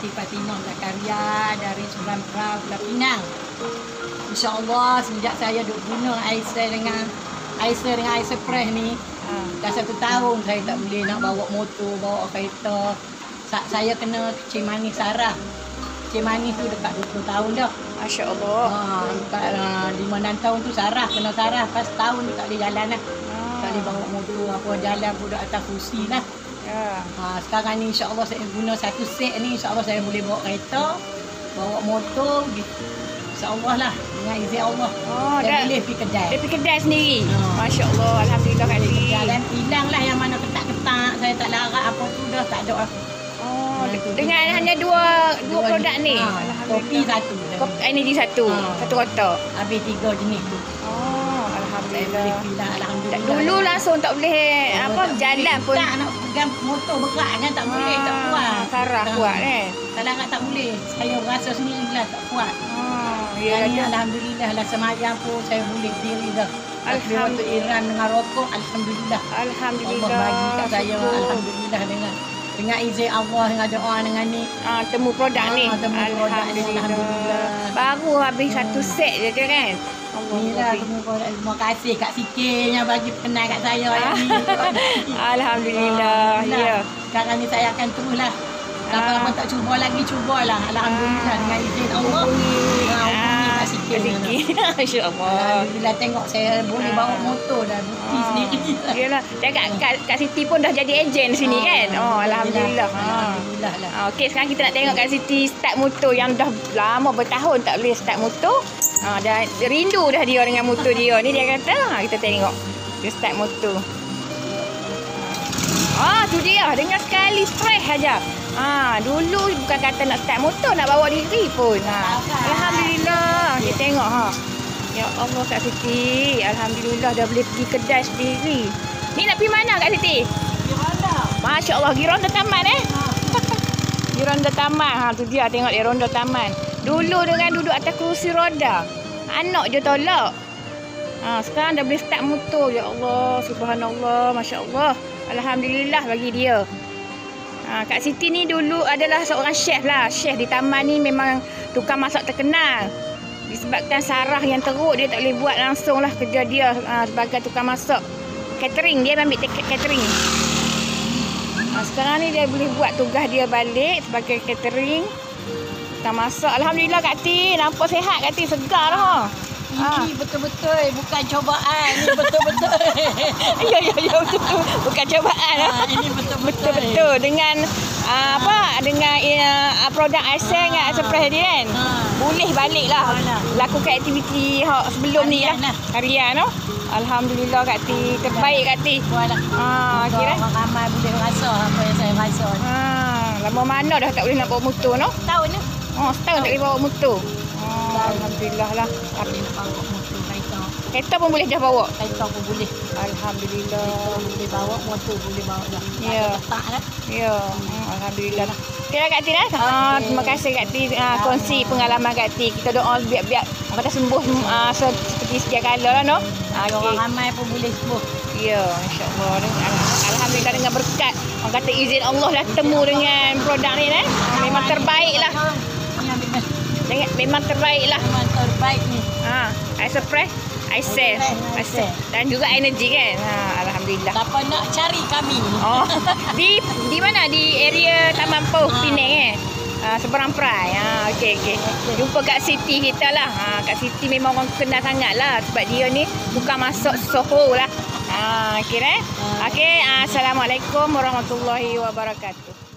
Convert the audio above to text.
Siti Fatimah Zakaria dari Surampa, Pulau Pinang. InsyaAllah sejak saya duk guna Aisyah dengan Aisyah Fresh ni, dah 1 tahun saya tak boleh nak bawa motor, bawa kereta. Saya kena Cik Manis Sarah. Cik Manis tu dekat 20 tahun dah. Masya Allah. Dekat 5-6 tahun tu Sarah, kena Sarah. Pas tahun tu tak boleh jalan lah. Tak boleh bawa motor, apa jalan pun duduk atas kursi lah. Sekarang ni insyaAllah saya guna 1 set ni, insyaAllah saya boleh bawa kereta, bawa motor, insyaAllah lah, dengan izin Allah. Saya boleh pergi kedai. Dia pergi kedai sendiri. Masya Allah, Alhamdulillah Kak Siti. Dan hilang lah yang mana ketak-ketak, saya tak larat apa tu dah tak ada. Dengan hanya dua produk ni. Kopi 1. Energy 1. Satu kotak. Habis 3 jenis tu. Alhamdulillah. Alhamdulillah. Dulu langsung tak boleh jalan pun. Tak nak pegang motor berat kan tak boleh, tak kuat. Sarah kuat kan. Kalau tak boleh. Saya rasa sendiri lah tak kuat. Alhamdulillah lah semayang pun saya boleh diri dah. Alhamdulillah. Iran dengan rokok, alhamdulillah. Alhamdulillah. Allah bagi kat saya, alhamdulillah dengan izin Allah, dengan doa dengan ni. Temu produk ni. Alhamdulillah. Baru habis 1 set je kan. Inilah terima kasih Kak Sikit yang bagi kenal kat saya hari ni. Alhamdulillah. Ya. Sekarang ni saya akan teruslah. Apa tak cubalah. Alhamdulillah dengan izin Allah. Hubungi Kak Sikit. Masya-Allah. Alhamdulillah tengok saya boleh bawa motor dah bukti sendiri. Yalah. Kak Siti pun dah jadi ejen sini kan. Alhamdulillah. Alhamdulillah lah. Okey, sekarang kita nak tengok Kak Siti start motor yang dah lama bertahun tak boleh start motor. Dah rindu dah dia dengan motor dia ni, dia kata. Kita tengok dia start motor. Tu dia dengan sekali fresh aja. Dulu bukan kata nak start motor, nak bawa diri pun. Alhamdulillah. Kita tengok Ya Allah Kak Siti, alhamdulillah dah boleh pergi kedai sendiri. Ni nak pergi mana Kak Siti? Ronda. Masya-Allah, pergi ronda taman Pergi ronda taman. Tu dia, tengok dia ronda taman. Dulu dengan duduk atas kerusi roda, anak je tolak. Sekarang dah boleh start motor. Ya Allah, subhanallah, masya-Allah. Alhamdulillah bagi dia. Kak Siti ni dulu adalah seorang chef lah. Chef di taman ni memang tukang masak terkenal. Disebabkan Sarah yang teruk, dia tak boleh buat langsung lah kerja dia sebagai tukang masak. Catering, dia ambil catering. Sekarang ni dia boleh buat tugas dia balik sebagai catering. Tukang masak. Alhamdulillah Kak Ti, nampak sihat Kak Ti, segar lah. Ini betul-betul bukan cobaan, ini betul-betul. Ya betul. Bukan cobaan. Ini betul-betul. Betul dengan dengan produk Aisyah dengan Aisyah Fresh dia kan. Boleh baliklah lakukan aktiviti sebelum ni lah. Harian noh. Alhamdulillah Kak Ti, terbaik Kak Ti. Kira ramai boleh rasa apa yang saya rasa. Lama mana dah tak boleh nak bawa motor noh? Tahun ni. Setahun tak boleh bawa motor. Alhamdulillah lah. Tapi nak bawa motor kereta. Kereta pun boleh dah bawa. Kereta pun boleh. Alhamdulillah. Boleh bawa, motor boleh bawa dah. Ya. Tak lah. Ya. Alhamdulillah lah. Okeylah Kak Ti lah. Terima kasih Kak Ti kongsi pengalaman Kak Ti. Kita doa biar kata sembuh seperti sedia kala lah noh. Orang ramai pun boleh sembuh. Ya, insya-Allah. Alhamdulillah dengan berkat orang kata izin Allah lah temu dengan produk ni memang terbaik lah. Memang terbaik lah. Memang terbaik ni. Aisyah Fresh, Aisyah. Dan juga energy kan. Alhamdulillah. Siapa nak cari kami? Di mana? Di area Taman Poh Penang Seberang Prai. Okey. Jumpa Kak Siti kita lah. Kak Siti memang orang kenal sangat lah. Sebab dia ni bukan masuk Soho lah. Okey. Assalamualaikum warahmatullahi wabarakatuh.